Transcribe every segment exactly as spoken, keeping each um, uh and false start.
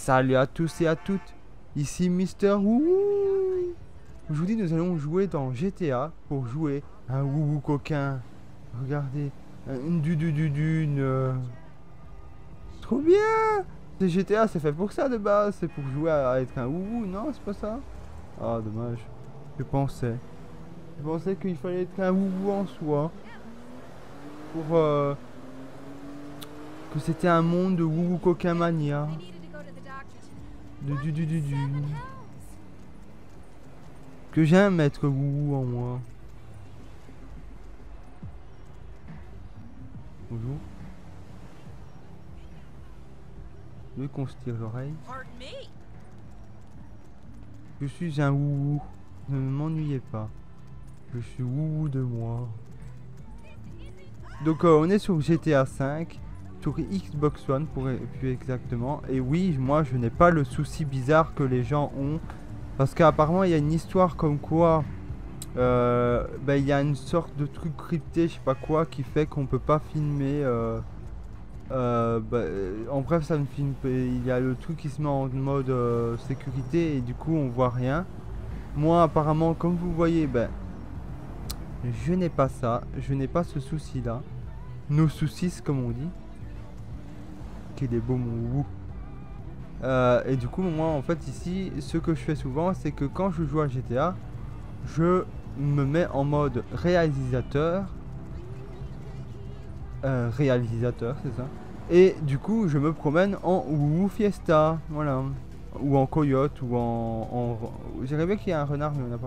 Salut à tous et à toutes, ici Mister Wouhou. Aujourd'hui nous allons jouer dans G T A pour jouer un Wouhou coquin. Regardez, une du du du d'une. Euh... Trop bien. C'est G T A, c'est fait pour ça de base, c'est pour jouer à, à être un Wouhou, non c'est pas ça? Ah dommage, je pensais. Je pensais qu'il fallait être un Wouhou en soi. Pour euh, que c'était un monde de Wouhou coquin mania. De du du du du. Que j'ai un maître Wouhou en moi. Bonjour. Je veux qu'on se tire l'oreille. Je suis un Wouhou. Ne m'ennuyez pas. Je suis Wouhou de moi. Donc euh, on est sur G T A cinq. Sur Xbox One pour plus exactement. Et oui, moi je n'ai pas le souci bizarre que les gens ont. Parce qu'apparemment il y a une histoire comme quoi euh, ben, il y a une sorte de truc crypté, je sais pas quoi, qui fait qu'on peut pas filmer. Euh, euh, ben, en bref, ça ne filme pas. Il y a le truc qui se met en mode euh, sécurité et du coup on voit rien. Moi apparemment, comme vous voyez, ben je n'ai pas ça. Je n'ai pas ce souci là. Nos soucis comme on dit. Qu'il est beau mon Wouhou. Euh, et du coup moi en fait ici ce que je fais souvent c'est que quand je joue à G T A je me mets en mode réalisateur euh, réalisateur c'est ça, et du coup je me promène en Wouhou Fiesta, voilà, ou en coyote ou en, en... j'aimerais bien qu'il y ait un renard mais il n'y en a pas.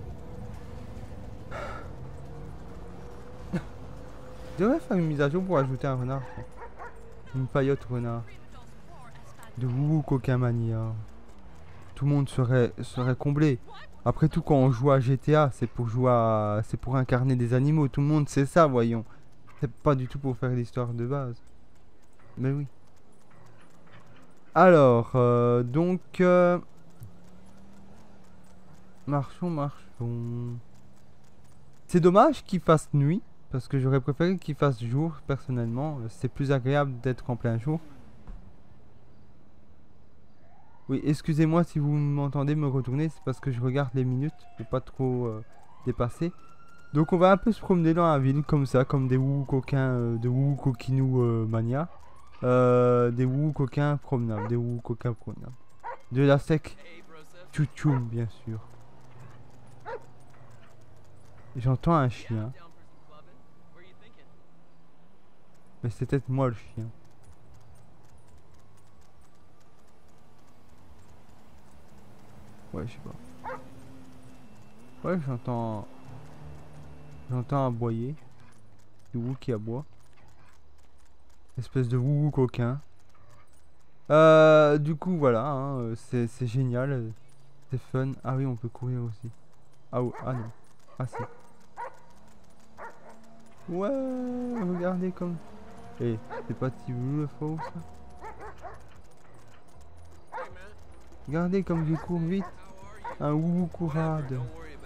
Je devrais faire une mise à jour pour ajouter un renard, une paillote renard de Wouhou coquin mania. Tout le monde serait, serait comblé. Après tout, quand on joue à G T A, c'est pour jouer à... c'est pour incarner des animaux. Tout le monde sait ça, voyons. C'est pas du tout pour faire l'histoire de base. Mais oui. Alors, euh, donc... Euh... Marchons, marchons. C'est dommage qu'il fasse nuit. Parce que j'aurais préféré qu'il fasse jour, personnellement. C'est plus agréable d'être en plein jour. Oui, excusez-moi si vous m'entendez me retourner, c'est parce que je regarde les minutes pour pas trop euh, dépasser. Donc on va un peu se promener dans la ville comme ça, comme des Wouhou coquins, euh, des Wouhou coquinou euh, mania. Euh, des Wouhou coquins promenables, des Wouhou coquins promenables. De la sec tchouchoum, bien sûr. J'entends un chien. Mais c'est peut-être moi le chien. Ouais, je sais pas. Ouais, j'entends... J'entends aboyer. Du Wouhou qui aboie. Espèce de Wouhou coquin. Euh, du coup, voilà, hein, c'est génial. C'est fun. Ah oui, on peut courir aussi. Ah, oh, ah non. Ah si. Ouais, regardez comme... Eh, c'est pas si beautiful ça. Regardez comme je cours vite. Un Wouhou courade.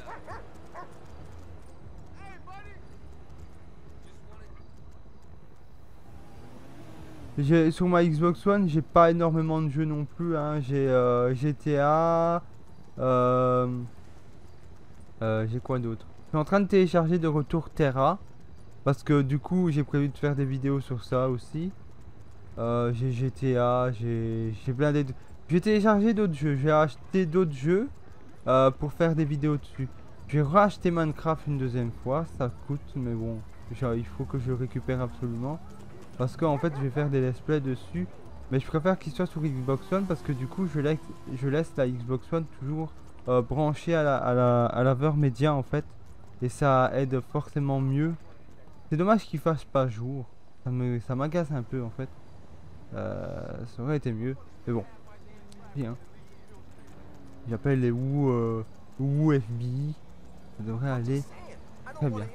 Sur ma Xbox One, j'ai pas énormément de jeux non plus. Hein. J'ai euh, G T A. Euh, euh, j'ai quoi d'autre? Je suis en train de télécharger de retour Terra. Parce que du coup, j'ai prévu de faire des vidéos sur ça aussi. Euh, j'ai G T A, j'ai plein d'autres. J'ai téléchargé d'autres jeux. J'ai acheté d'autres jeux euh, pour faire des vidéos dessus. J'ai racheté Minecraft une deuxième fois. Ça coûte, mais bon, genre, il faut que je le récupère absolument. Parce qu'en fait, je vais faire des let's play dessus. Mais je préfère qu'il soit sur Xbox One parce que du coup, je laisse, je laisse la Xbox One toujours euh, branchée à la, à la, à la verre média en fait. Et ça aide forcément mieux. C'est dommage qu'il fasse pas jour. Ça me, ça m'agace un peu en fait. Euh, ça aurait été mieux. Mais bon. Bien. J'appelle les Wou, euh, Wou F B I. Ça devrait aller très bien.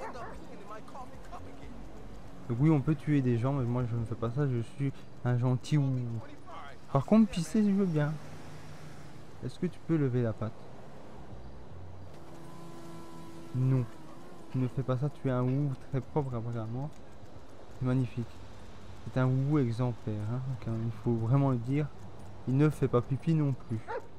Donc oui, on peut tuer des gens, mais moi je ne fais pas ça. Je suis un gentil Wou. Par contre, pisser, je veux bien. Est-ce que tu peux lever la patte? Non. Tu ne fais pas ça. Tu es un Wou très propre apparemment. C'est magnifique. C'est un Wou exemplaire, hein, il faut vraiment le dire. il ne fait pas pipi non plus.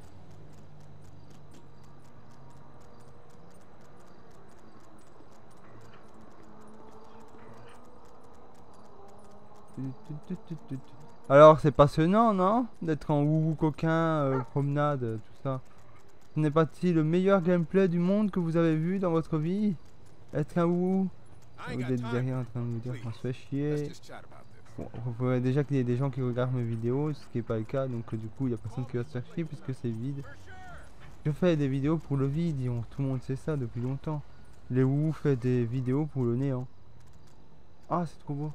Alors c'est passionnant, non? D'être en ouhou coquin, euh, promenade, euh, tout ça. Ce n'est pas-il le meilleur gameplay du monde que vous avez vu dans votre vie? Être un ouhou? Vous êtes derrière en train de me dire qu'on se fait chier. Bon, vous verrez déjà qu'il y a des gens qui regardent mes vidéos, ce qui n'est pas le cas, donc euh, du coup il n'y a personne qui va se faire chier puisque c'est vide. Je fais des vidéos pour le vide, disons. Tout le monde sait ça depuis longtemps. Les ouhou fait des vidéos pour le néant. Ah, c'est trop beau.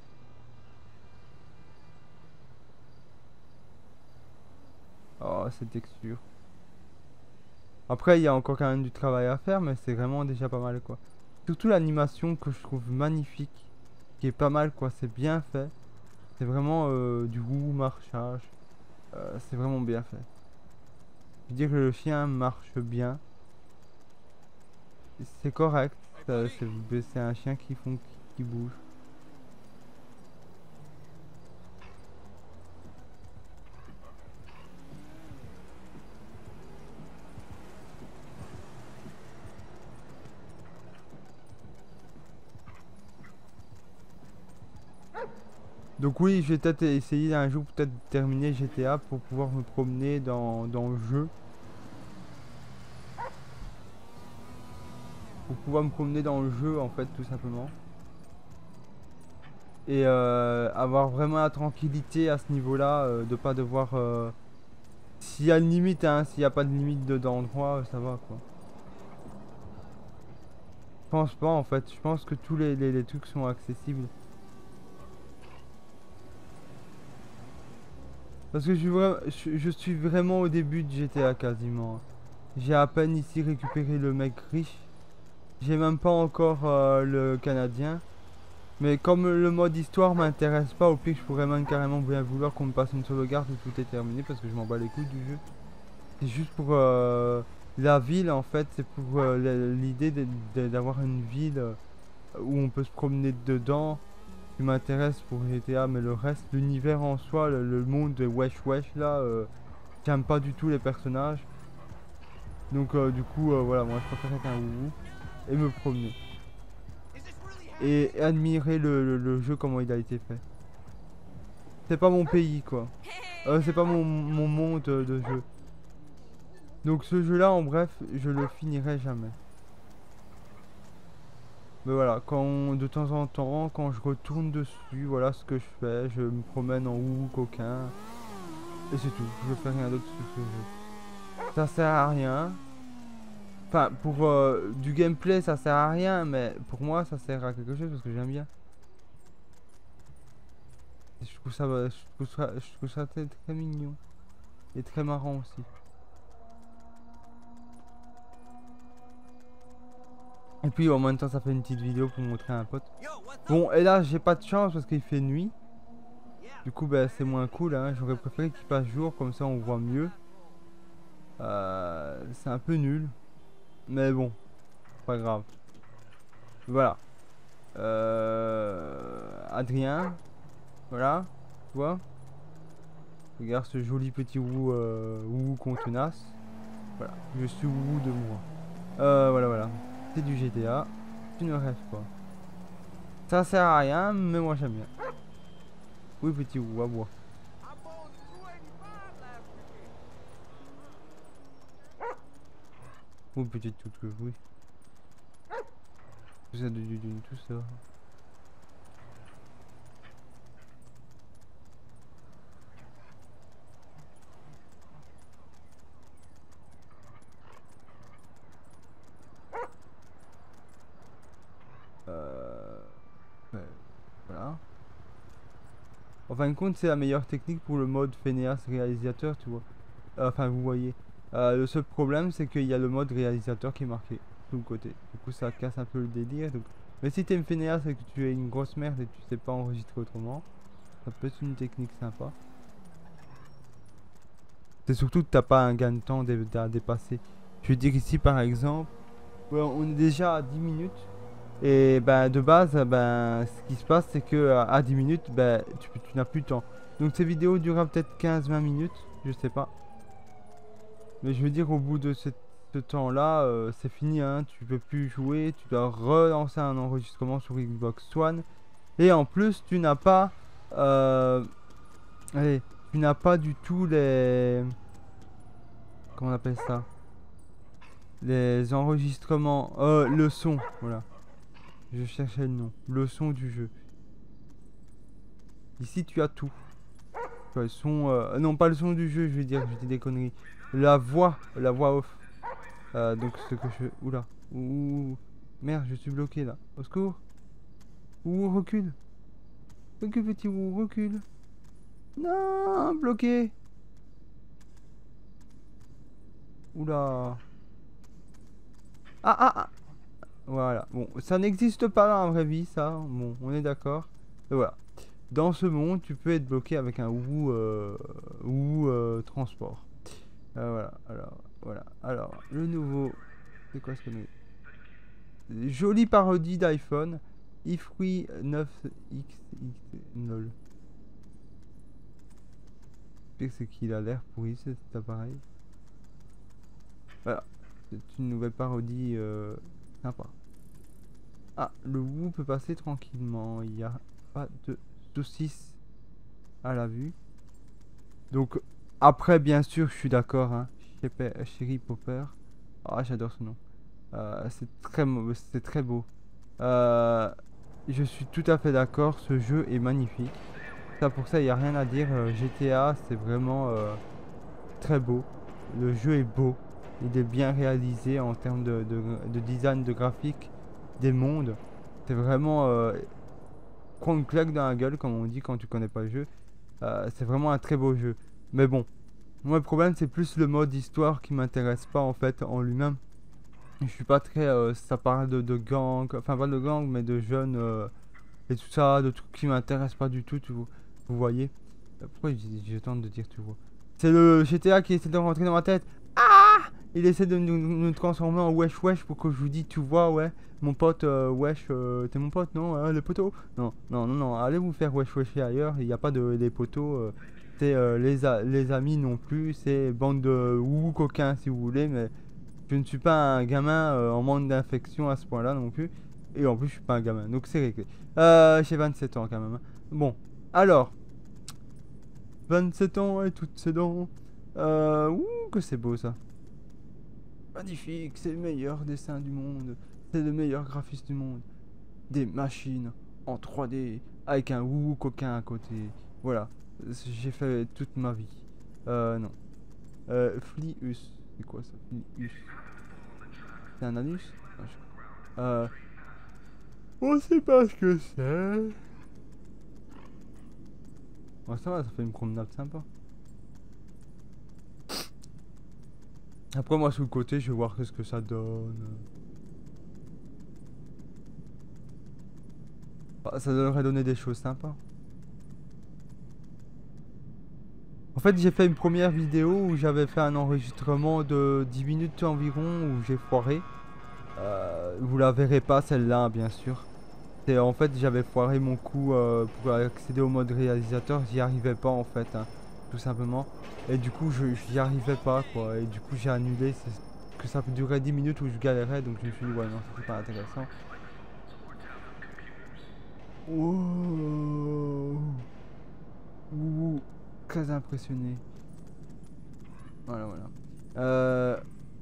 Oh, cette texture. Après, il y a encore quand même du travail à faire, mais c'est vraiment déjà pas mal, quoi. Surtout l'animation que je trouve magnifique, qui est pas mal, quoi. C'est bien fait. C'est vraiment euh, du goût, marchage. Euh, c'est vraiment bien fait. Je veux dire que le chien marche bien. C'est correct. ça- C'est c'est un chien qui, font, qui, qui bouge. Donc oui, je vais peut-être essayer un jour peut-être de terminer G T A pour pouvoir me promener dans, dans le jeu. Pour pouvoir me promener dans le jeu en fait tout simplement. Et euh, avoir vraiment la tranquillité à ce niveau-là, euh, de pas devoir... euh, S'il y a une limite, hein, s'il n'y a pas de limite de- d'endroit, ça va quoi. Je pense pas en fait, je pense que tous les, les, les trucs sont accessibles. Parce que je suis, vra- je, je suis vraiment au début de G T A quasiment. J'ai à peine ici récupéré le mec riche. J'ai même pas encore euh, le Canadien. Mais comme le mode histoire m'intéresse pas, au pire je pourrais même carrément bien vouloir qu'on me passe une sauvegarde où tout est terminé parce que je m'en bats les couilles du jeu. C'est juste pour euh, la ville en fait, c'est pour euh, la- l'idée de- de- d'avoir une ville euh, où on peut se promener dedans qui m'intéresse pour G T A, mais le reste, l'univers en soi, le, le monde de wesh wesh là, euh, j'aime pas du tout les personnages. Donc euh, du coup euh, voilà, moi je préfère être un ouhou et me promener. Et admirer le, le- le jeu comment il a été fait. C'est pas mon pays quoi. Euh, c'est pas mon, mon monde euh, de jeu. Donc ce jeu là en bref je le finirai jamais. Mais voilà, quand de temps en temps quand je retourne dessus, voilà ce que je fais. Je me promène en ouhou coquin. Et c'est tout, je fais rien d'autre sur ce jeu. Ça sert à rien. Enfin pour euh, du gameplay ça sert à rien, mais pour moi ça sert à quelque chose parce que j'aime bien. Et je trouve ça, je trouve ça, je trouve ça très, très mignon. Et très marrant aussi. Et puis en même temps ça fait une petite vidéo pour montrer à un pote. Bon et là j'ai pas de chance parce qu'il fait nuit. Du coup bah, c'est moins cool hein. J'aurais préféré qu'il fasse jour comme ça on voit mieux. Euh, c'est un peu nul. Mais bon, pas grave. Voilà. Euh, Adrien. Voilà. Tu vois. Regarde ce joli petit wou, euh, wou contenace. Voilà. Je suis wou de moi. Euh, voilà voilà. C'est du G T A. Tu ne rêves pas. Ça sert à rien, mais moi j'aime bien. Oui, petit ou à bois. Ou petite toute que oui. Tout ça, du, du, du- tout ça. Euh, ouais, voilà. En fin de compte, c'est la meilleure technique pour le mode Feneas réalisateur, tu vois. Euh, Enfin, vous voyez. Euh, le seul problème, c'est qu'il y a le mode réalisateur qui est marqué tout le côté. Du coup, ça casse un peu le délire. Donc... Mais si t'aimes Feneas et que tu es une grosse merde et que tu sais pas enregistrer autrement, ça peut être une technique sympa. C'est surtout que t'as pas un gain de temps dé- à dépasser. Je veux dire ici, par exemple, ouais, on est déjà à dix minutes. Et ben de base, ben ce qui se passe c'est que à à dix minutes, ben tu, tu n'as plus de temps. Donc ces vidéos durera peut-être quinze vingt minutes, je sais pas. Mais je veux dire, au bout de ce, ce temps-là, euh, c'est fini, hein. Tu peux plus jouer, tu dois relancer un enregistrement sur Xbox One. Et en plus, tu n'as pas... Euh, allez, tu n'as pas du tout les... Comment on appelle ça? Les enregistrements... Euh, le son, voilà. Je cherchais le nom. Le son du jeu. Ici, tu as tout. Tu as le son... Euh, non, pas le son du jeu, je veux dire, je dis des conneries. La voix, la voix off. Euh, donc, ce que je... Oula. Ouh. Merde, je suis bloqué, là. Au secours. Ouh, recule. Recule, petit ouh, recule. Non, bloqué. Oula. Ah, ah, ah. Voilà. Bon, ça n'existe pas dans la vraie vie, ça. Bon, on est d'accord. Et voilà. Dans ce monde, tu peux être bloqué avec un ou euh, ou euh, transport. Euh, voilà. Alors, voilà. Alors, le nouveau. C'est quoi ce que nous... Jolie parodie d'iPhone. iFree neuf X X lol. C'est qu'il a l'air pourri cet appareil. Voilà. C'est une nouvelle parodie euh, sympa. Ah, le Woo peut passer tranquillement. Il n'y a pas de soucis à la vue. Donc, après, bien sûr, je suis d'accord. Hein. Chéri Popper. Ah, j'adore ce nom. Euh, c'est très, c'est très beau. Euh, je suis tout à fait d'accord. Ce jeu est magnifique. Ça, pour ça, il n'y a rien à dire. Euh, G T A, c'est vraiment euh, très beau. Le jeu est beau. Il est bien réalisé en termes de, de, de design, de graphique, des mondes. C'est vraiment euh, prendre une claque dans la gueule, comme on dit quand tu connais pas le jeu. Euh, c'est vraiment un très beau jeu. Mais bon, moi le problème c'est plus le mode histoire qui m'intéresse pas en fait en lui-même. Je suis pas très... Euh, ça parle de, de gang, enfin pas de gang mais de jeunes euh, et tout ça, de trucs qui m'intéressent pas du tout, tu vois. Vous voyez. Pourquoi je tente de dire tu vois. C'est le G T A qui essaie de rentrer dans ma tête. Ah! Il essaie de nous, nous transformer en wesh wesh pour que je vous dise, tu vois, ouais, mon pote, euh, wesh, euh, t'es mon pote, non, hein, le poteau? Non, non, non, non, allez vous faire wesh wesh ailleurs, il n'y a pas de les poteaux, euh, c'est euh, les, a les amis non plus, c'est bande de ou coquins si vous voulez, mais je ne suis pas un gamin euh, en manque d'infection à ce point-là non plus, et en plus je suis pas un gamin, donc c'est réglé. Euh, j'ai vingt-sept ans quand même. Hein. Bon, alors, vingt-sept ans et toutes ses dents, euh, ouh, que c'est beau ça. Magnifique, c'est le meilleur dessin du monde, c'est le meilleur graphiste du monde. Des machines en trois D avec un wou coquin à côté. Voilà, j'ai fait toute ma vie. Euh, non. Euh, Flius, c'est quoi ça? Flius. C'est un anus? Non, je... Euh. On sait pas ce que c'est. Bon, ça va, ça fait une promenade sympa. Après moi sur le côté je vais voir qu'est-ce que ça donne. Bah, ça devrait donner des choses sympas. En fait j'ai fait une première vidéo où j'avais fait un enregistrement de dix minutes environ où j'ai foiré. Euh, vous la verrez pas celle-là bien sûr. Et en fait j'avais foiré mon coup euh, pour accéder au mode réalisateur, j'y arrivais pas en fait. Hein. Tout simplement, et du coup je j'y arrivais pas quoi, et du coup j'ai annulé, c'est que ça durait dix minutes où je galérais, donc je me suis dit ouais non c'était pas intéressant. Wow. Ouh, très impressionné. Voilà voilà. Euh...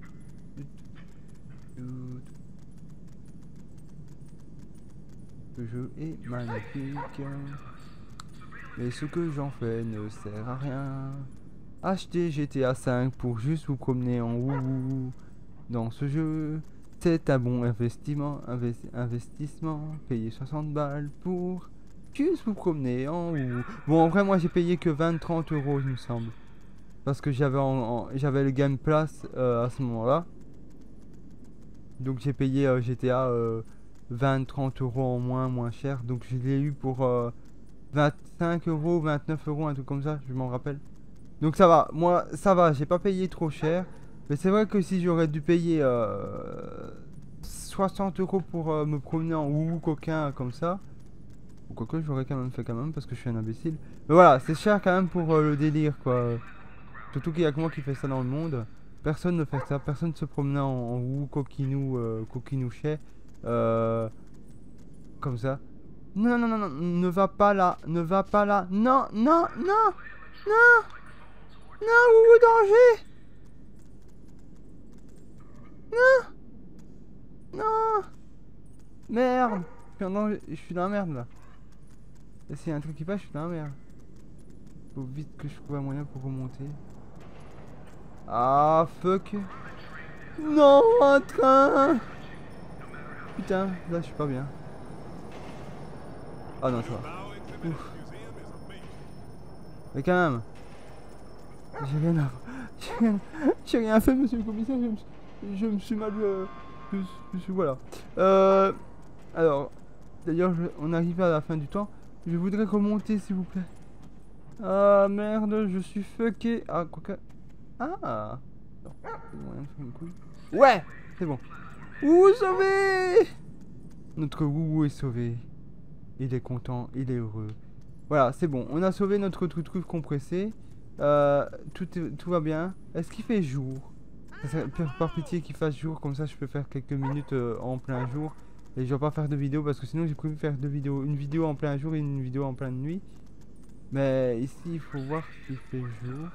Le jeu est magnifique. Mais ce que j'en fais ne sert à rien. Acheter G T A cinq pour juste vous promener en wouhou dans ce jeu, c'est un bon investissement, investi investissement. Payer soixante balles pour juste vous promener en wouhou. Bon, en vrai, moi j'ai payé que vingt trente euros, il me semble. Parce que j'avais j'avais le Game Pass euh, à ce moment-là. Donc j'ai payé euh, G T A euh, vingt trente euros en moins, moins cher. Donc je l'ai eu pour euh, vingt-cinq euros, vingt-neuf euros, un truc comme ça, je m'en rappelle. Donc ça va, moi ça va, j'ai pas payé trop cher. Mais c'est vrai que si j'aurais dû payer euh, soixante euros pour euh, me promener en wouhou coquin comme ça, Ou quoique j'aurais quand même fait quand même parce que je suis un imbécile. Mais voilà, c'est cher quand même pour euh, le délire quoi. Surtout qu'il y a que moi qui fais ça dans le monde. Personne ne fait ça, personne ne se promenait en, en Wou, coquinou, euh, coquinouchet. Euh, comme ça. Non, non, non, non, ne va pas là, ne va pas là. Non, non, non, non, non, Wou, danger. Non, non. Merde. Je suis, en danger, je suis dans la merde là. Et s'il y a un truc qui passe, je suis dans la merde. Faut vite que je trouve un moyen pour remonter. Ah, fuck. Non, un train. Putain, là je suis pas bien. Ah non, ça va. Ouf. Mais quand même. J'ai rien à... J'ai rien... j'ai rien fait, monsieur le commissaire. Je me suis, je me suis mal... Euh... Je, je suis... Voilà. Euh... Alors... D'ailleurs, je... on arrive à la fin du temps. Je voudrais remonter, s'il vous plaît. Ah, merde, je suis fucké. Ah, quoi que... Ah. Non, c'est moyen de faire une couille. Ouais. C'est bon. Ouh, sauvé. Notre Woubou est sauvé. Il est content, il est heureux. Voilà, c'est bon. On a sauvé notre truc compressé. Euh, tout, est, tout va bien. Est-ce qu'il fait jour? Par pitié qu'il fasse jour, comme ça je peux faire quelques minutes euh, en plein jour. Et je vais pas faire de vidéo parce que sinon j'ai prévu faire deux vidéos. Une vidéo en plein jour et une vidéo en pleine nuit. Mais ici il faut voir s'il fait jour.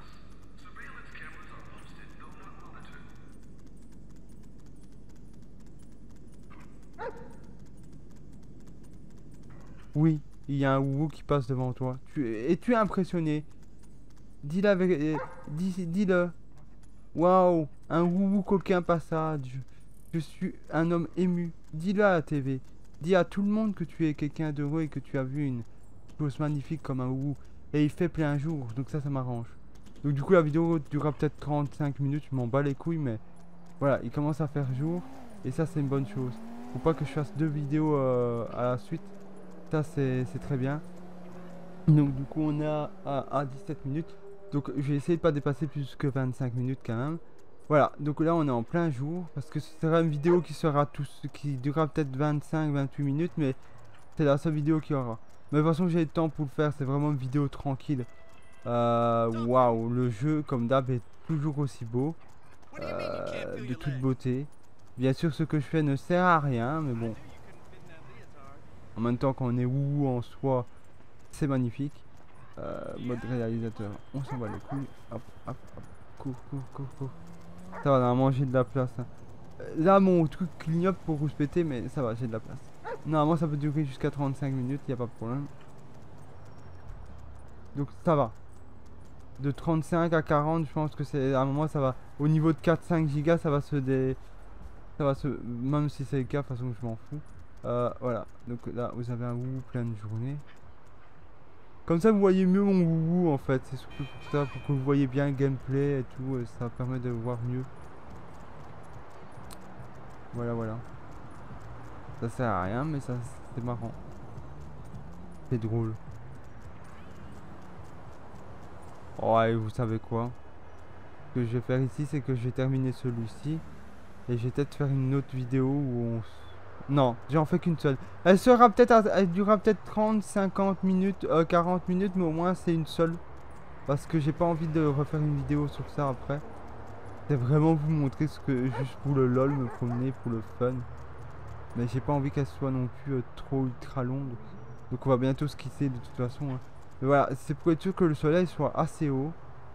Oui, il y a un Woubou qui passe devant toi. Tu, et tu es impressionné. Dis-le avec... Euh, dis, dis-le. Waouh, un Woubou coquin passage. Je suis un homme ému. Dis-le à la T V. Dis à tout le monde que tu es quelqu'un d'heureux et que tu as vu une chose magnifique comme un Woubou. Et il fait plein jour, donc ça, ça m'arrange. Donc du coup, la vidéo durera peut-être trente-cinq minutes. Je m'en bats les couilles, mais voilà, il commence à faire jour. Et ça, c'est une bonne chose. Faut pas que je fasse deux vidéos euh, à la suite. Ça, c'est très bien. Donc du coup, on est à, à, à dix-sept minutes. Donc je vais essayer de pas dépasser plus que vingt-cinq minutes quand même. Voilà, donc là on est en plein jour. Parce que ce sera une vidéo qui sera tous, qui durera peut-être vingt-cinq vingt-huit minutes. Mais c'est la seule vidéo qu'il y aura. Mais de toute façon j'ai le temps pour le faire. C'est vraiment une vidéo tranquille. Euh, Waouh, le jeu comme d'hab est toujours aussi beau. Euh, de toute beauté. Bien sûr ce que je fais ne sert à rien. Mais bon. En même temps qu'on est Woubou en soi. C'est magnifique. Euh, mode réalisateur, on s'en va les couilles. Hop, hop, hop. Cours, cours, cours, cours. Ça va, on a mangé de la place. Hein. Là, mon truc clignote pour vous péter, mais ça va, j'ai de la place. Normalement, ça peut durer jusqu'à trente-cinq minutes, il n'y a pas de problème. Donc, ça va. De trente-cinq à quarante, je pense que c'est à un moment, ça va. Au niveau de quatre cinq gigas, ça va se dé. Ça va se. Même si c'est le cas, de toute façon, je m'en fous. Euh, voilà. Donc là, vous avez un Woubou pleine journée. Comme ça vous voyez mieux mon Woubou en fait, c'est surtout pour ça, pour que vous voyez bien le gameplay et tout, ça permet de voir mieux. Voilà voilà. Ça sert à rien mais ça c'est marrant. C'est drôle. Oh et vous savez quoi? Ce que je vais faire ici c'est que je vais terminer celui-ci. Et je vais peut-être faire une autre vidéo où on... Non, j'en fais qu'une seule. Elle sera peut-être, elle durera peut-être trente, cinquante minutes, euh, quarante minutes, mais au moins c'est une seule. Parce que j'ai pas envie de refaire une vidéo sur ça après. C'est vraiment vous montrer ce que, juste pour le lol, me promener, pour le fun. Mais j'ai pas envie qu'elle soit non plus euh, trop ultra longue. Donc on va bientôt se quitter de toute façon. Hein. Mais voilà, c'est pour être sûr que le soleil soit assez haut.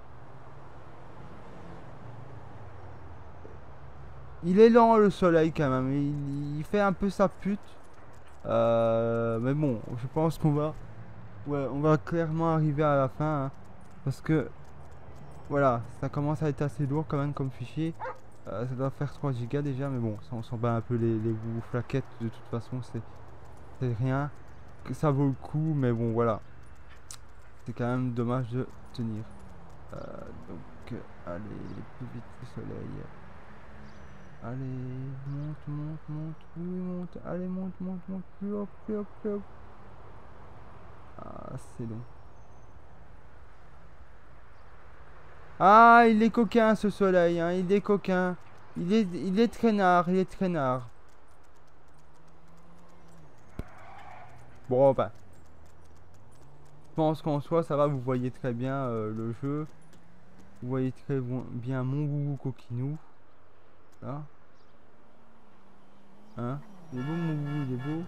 Il est lent le soleil quand même, il, il fait un peu sa pute. Euh, mais bon, je pense qu'on va, ouais, on va clairement arriver à la fin, hein, parce que, voilà, ça commence à être assez lourd quand même comme fichier. Euh, ça doit faire trois gigas déjà, mais bon, ça on s'en bat un peu les, les bouts flaquettes, de toute façon, c'est rien. Que ça vaut le coup, mais bon, voilà. C'est quand même dommage de tenir. Euh, donc, allez, plus vite le soleil. Allez, monte, monte, monte, oui, monte, allez, monte, monte, monte, plus haut, plus haut, plus haut. Ah, c'est long. Ah, il est coquin ce soleil, hein, il est coquin. Il est, il est traînard, il est traînard. Bon, bah, pense qu'en soi ça va, vous voyez très bien euh, le jeu. Vous voyez très bien mon Wu Wu Coquinou. Là. Hein? Il est beau mon Wu, il est beau.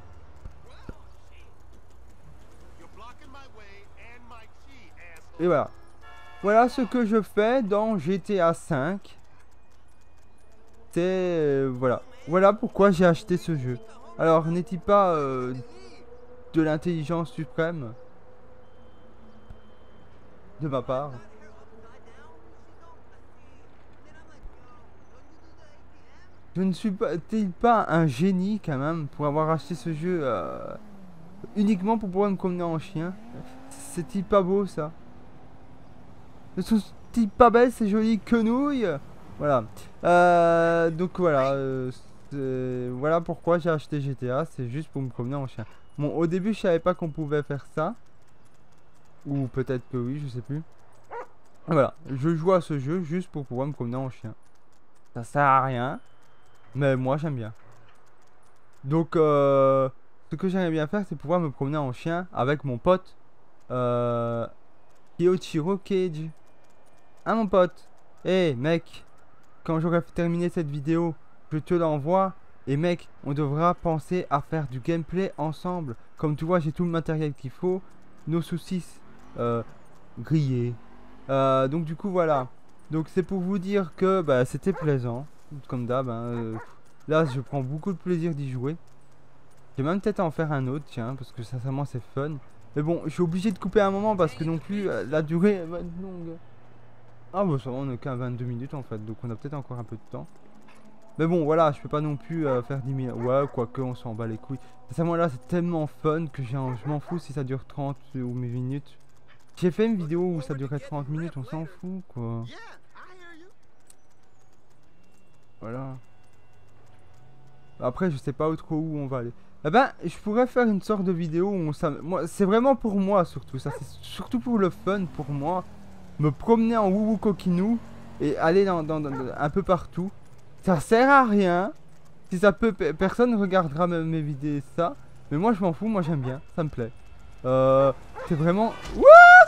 Et voilà. Voilà ce que je fais dans G T A cinq. C'est... Euh, voilà. Voilà pourquoi j'ai acheté ce jeu. Alors, n'est-il pas euh, de l'intelligence suprême de ma part? Je ne suis pas, t'es pas un génie quand même pour avoir acheté ce jeu euh, uniquement pour pouvoir me promener en chien? C'est-il pas beau ça? Ne sont-ils pas belles ces jolies quenouilles? Voilà. Euh, donc voilà. Euh, voilà pourquoi j'ai acheté G T A. C'est juste pour me promener en chien. Bon, au début, je savais pas qu'on pouvait faire ça. Ou peut-être que oui, je sais plus. Voilà. Je joue à ce jeu juste pour pouvoir me promener en chien. Ça sert à rien. Mais moi, j'aime bien. Donc, euh, ce que j'aimerais bien faire, c'est pouvoir me promener en chien avec mon pote. Euh, Kyoichiro Cage. Hein, mon pote? Eh, hey, mec. Quand j'aurai terminé cette vidéo, je te l'envoie. Et mec, on devra penser à faire du gameplay ensemble. Comme tu vois, j'ai tout le matériel qu'il faut. Nos saucisses euh, grillées. Euh, donc du coup, voilà. Donc c'est pour vous dire que bah, c'était plaisant. Comme d'hab. Hein, euh, là, je prends beaucoup de plaisir d'y jouer. Je vais même peut-être en faire un autre, tiens. Parce que sincèrement, c'est fun. Mais bon, je suis obligé de couper un moment parce que non plus, euh, la durée va être longue. Ah bah ça va, on est qu'à vingt-deux minutes en fait, donc on a peut-être encore un peu de temps. Mais bon voilà, je peux pas non plus euh, faire dix minutes. Ouais, quoique on s'en bat les couilles. Sincèrement là c'est tellement fun que je m'en fous si ça dure trente ou minutes. J'ai fait une vidéo où ça durait trente minutes, on s'en fout quoi. Voilà. Après je sais pas trop où on va aller. Eh ben je pourrais faire une sorte de vidéo où on s'am... moi c'est vraiment pour moi surtout, ça c'est surtout pour le fun pour moi. Me promener en Wu Wu Coquinou et aller dans, dans, dans, un peu partout. Ça sert à rien. Si ça peut, personne regardera mes, mes vidéos ça. Mais moi je m'en fous, moi j'aime bien, ça me plaît. Euh, c'est vraiment. What?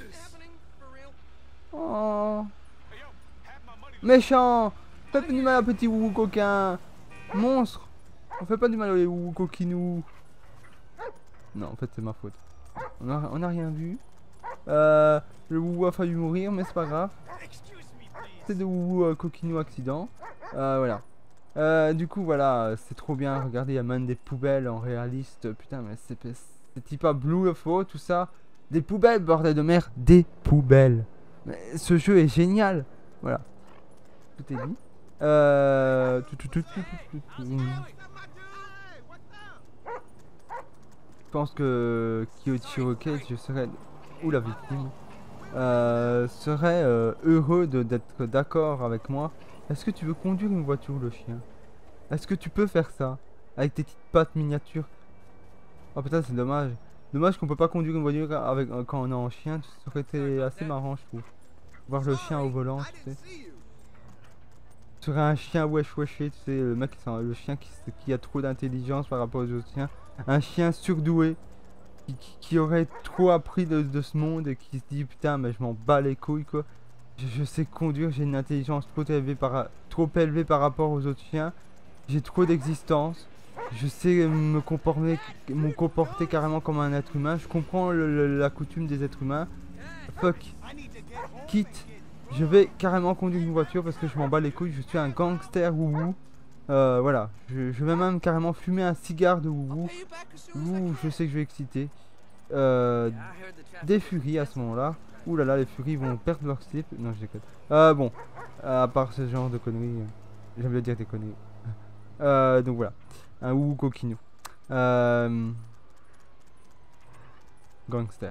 Oh. Méchant. Faites pas du mal à petit Wu Wu coquin. Monstre. On fait pas du mal aux Wu Wu Coquinou. Non, en fait c'est ma faute. On a, on a rien vu. Euh, le Wu a failli mourir, mais c'est pas grave. C'est de Wu euh, Coquinou accident. Euh, voilà. Euh, du coup, voilà, c'est trop bien. Regardez, il y a même des poubelles en réaliste. Putain, mais c'est pas Blue of O, tout ça. Des poubelles, bordel de mer. Des poubelles. Mais ce jeu est génial. Voilà. Tout est dit. Euh. Tout, tout, tout, tout, tout, tout. Je pense que Kyoichiro Cage, je serais. Ou la victime. Euh, serait euh, heureux d'être d'accord avec moi. Est-ce que tu veux conduire une voiture, le chien? Est-ce que tu peux faire ça avec tes petites pattes miniatures? Oh putain, c'est dommage. Dommage qu'on peut pas conduire une voiture avec, euh, quand on est en chien. Ça aurait été assez marrant, je trouve. Voir le chien au volant, tu sais. Ce serait un chien wesh weshé, tu sais, le mec, le chien qui, qui a trop d'intelligence par rapport aux autres chiens. Un chien surdoué. Qui, qui aurait trop appris de, de ce monde et qui se dit putain mais je m'en bats les couilles quoi. Je, je sais conduire, j'ai une intelligence trop élevée par, trop élevée par rapport aux autres chiens. J'ai trop d'existence. Je sais me comporter, me comporter carrément comme un être humain. Je comprends le, le, la coutume des êtres humains. Fuck. Quitte. Je vais carrément conduire une voiture parce que je m'en bats les couilles. Je suis un gangster Wu. Euh, voilà, je, je vais même carrément fumer un cigare de Wu. Ouh, je sais que je vais exciter. Euh, des furies à ce moment-là. Ouh là là, les furies vont perdre leur slip. Non, je déconne. Euh, bon, à part ce genre de conneries, j'aime bien dire des conneries. Euh, donc voilà, un Wu Coquinou. Euh, gangster.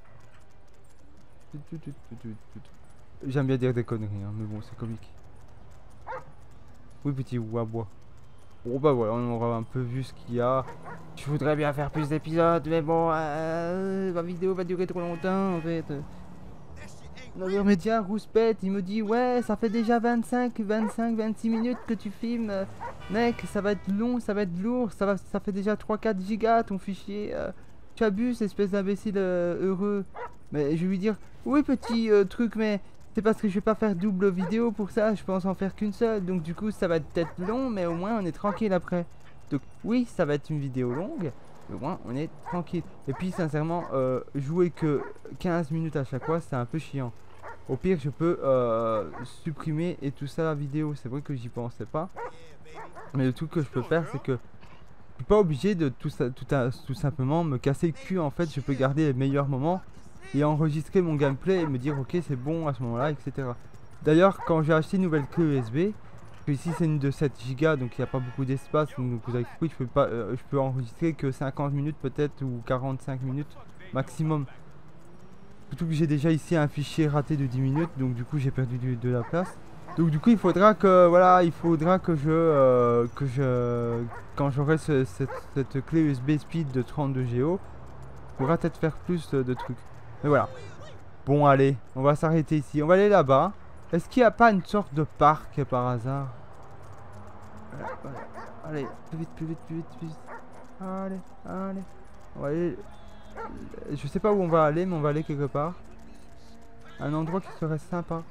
J'aime bien dire des conneries, hein, mais bon, c'est comique. Oui, petit Wu à bois. Bon bah voilà, on aura un peu vu ce qu'il y a. Je voudrais bien faire plus d'épisodes, mais bon, euh, ma vidéo va durer trop longtemps en fait. Notre média, Rouspette, il me dit ouais, ça fait déjà vingt-cinq, vingt-cinq, vingt-six minutes que tu filmes. Mec, ça va être long, ça va être lourd, ça, va, ça fait déjà trois quatre gigas ton fichier. Euh, Tu abuses, espèce d'imbécile euh, heureux. Mais je vais lui dire, oui petit euh, truc, mais c'est parce que je vais pas faire double vidéo pour ça, je pense en faire qu'une seule. Donc du coup ça va peut-être long, mais au moins on est tranquille après. Donc oui, ça va être une vidéo longue, mais au moins on est tranquille. Et puis sincèrement, euh, jouer que quinze minutes à chaque fois, c'est un peu chiant. Au pire, je peux euh, supprimer et tout ça la vidéo. C'est vrai que j'y pensais pas. Mais le truc que je peux faire, c'est que je suis pas obligé de tout, ça, tout, à- tout simplement me casser le cul. En fait, je peux garder les meilleurs moments et enregistrer mon gameplay et me dire ok c'est bon à ce moment-là, et cetera. D'ailleurs, quand j'ai acheté une nouvelle clé U S B, parce que ici c'est une de sept gigas donc il n'y a pas beaucoup d'espace, donc vous avez compris, je peux pas, euh, je peux enregistrer que cinquante minutes peut-être ou quarante-cinq minutes maximum. Surtout que j'ai déjà ici un fichier raté de dix minutes, donc du coup j'ai perdu du- de la place. Donc du coup il faudra que voilà, il faudra que je euh, que je quand j'aurai ce- cette, cette clé U S B speed de trente-deux Go, je pourrai peut-être faire plus de, de trucs. Mais voilà. Bon allez, on va s'arrêter ici. On va aller là-bas. Est-ce qu'il n'y a pas une sorte de parc par hasard? Voilà, voilà. Allez, plus vite, plus vite, plus vite, plus vite. Allez, allez. On va aller. Je sais pas où on va aller, mais on va aller quelque part. Un endroit qui serait sympa.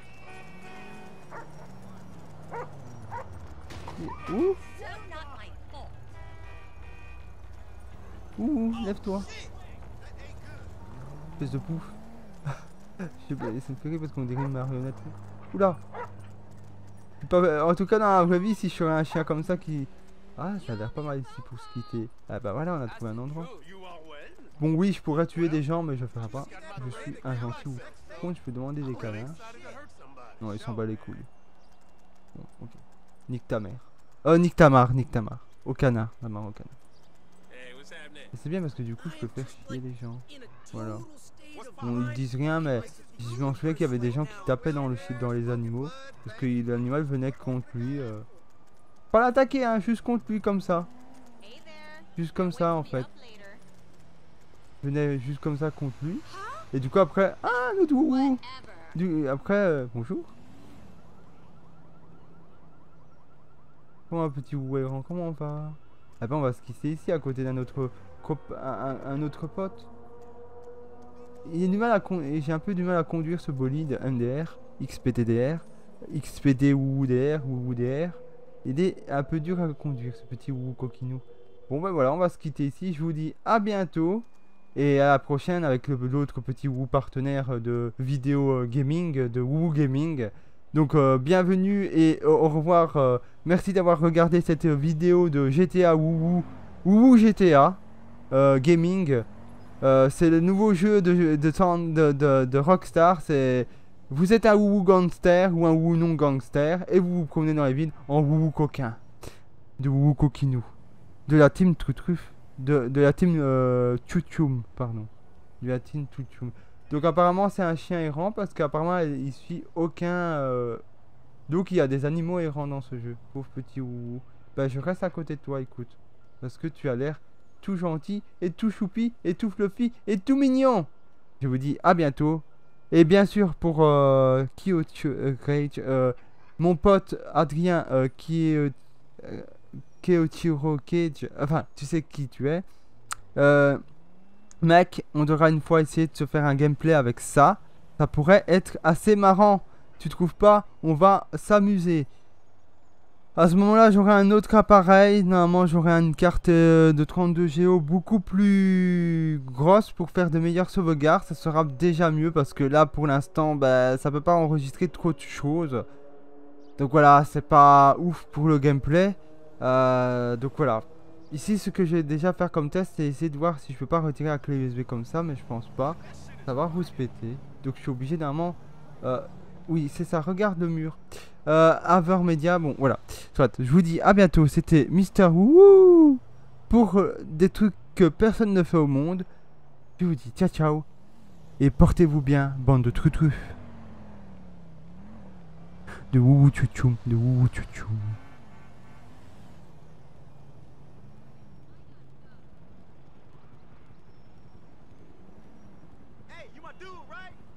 Ouh, ouh, lève-toi. Espèce de pouf. Je sais pas, ça me fait rire parce qu'on dirait une marionnette. Oula. C'est pas- En tout cas, dans la vraie vie, si je serais un chien comme ça qui... Ah, ça a l'air pas mal ici pour se quitter. Ah bah voilà, on a trouvé un endroit. Bon, oui, je pourrais tuer des gens, mais je le ferai pas. Je suis un gentil ouf. Par contre, je peux demander des câlins. Non, il s'en bat les couilles. Bon, ok. Nique ta mère. Oh, nique ta mare, nique ta mare. Au canard, la mare au canard. Et c'est bien parce que du coup, je peux faire chier les gens. Voilà. Bon, ils disent rien, mais je m'en souviens qu'il y avait des gens qui tapaient dans le dans les animaux. Parce que l'animal venait contre lui. euh. Pas l'attaquer, hein, juste contre lui comme ça. Juste comme ça, en fait. Venait juste comme ça contre lui. Et du coup, après. Ah, le doux. Du, après, euh, bonjour. Comment un petit ouéran, comment on va? Ah ben, on va se kisser ici, à côté d'un autre, cop- un, un- un autre pote. Il a du mal à con- et j'ai un peu du mal à conduire ce bolide M D R, X P T D R, X P D ou D R ou D R. Il est un peu dur à conduire ce petit ou coquinou. Bon ben voilà, on va se quitter ici. Je vous dis à bientôt et à la prochaine avec le- l'autre petit Woo partenaire de vidéo euh, gaming, de Woo Gaming. Donc euh, bienvenue et au, au revoir. euh, merci d'avoir regardé cette vidéo de G T A Woo Woo G T A euh, Gaming. Euh, c'est le nouveau jeu de, de, de, de, de Rockstar. C'est vous êtes un Woo gangster ou un Woo non gangster et vous vous promenez dans les villes en Woo coquin, de Woo coquinou, de la team Trutruf, de, de la team euh, Tchouchoum, pardon, de la team Tchouchoum. Donc apparemment c'est un chien errant parce qu'apparemment il suit aucun. Euh... Donc il y a des animaux errants dans ce jeu. Pauvre petit Woo. Bah je reste à côté de toi, écoute, parce que tu as l'air tout gentil et tout choupi et tout fluffy et tout mignon. Je vous dis à bientôt. Et bien sûr pour euh, Kyoto euh, Rage, euh, mon pote Adrien euh, qui est euh, Keochiro Cage, enfin tu sais qui tu es. Euh, mec, on devra une fois essayer de se faire un gameplay avec ça. Ça pourrait être assez marrant. Tu trouves pas? On va s'amuser. À ce moment-là, j'aurai un autre appareil. Normalement, j'aurai une carte euh, de trente-deux Go beaucoup plus grosse pour faire de meilleures sauvegardes. Ça sera déjà mieux parce que là, pour l'instant, bah, ça peut pas enregistrer trop de choses. Donc voilà, c'est pas ouf pour le gameplay. Euh, donc voilà. Ici, ce que je vais déjà faire comme test, c'est essayer de voir si je peux pas retirer la clé U S B comme ça, mais je pense pas. Ça va rouspéter. Donc je suis obligé normalement. Euh, oui, c'est ça. Regarde le mur. Euh, Avermedia, bon voilà. Soit, je vous dis à bientôt. C'était Mister Woo pour euh, des trucs que personne ne fait au monde. Je vous dis ciao ciao et portez-vous bien, bande de trutrus. De wou tchouchoum, de wou tchouchoum. Hey, you my dude, right?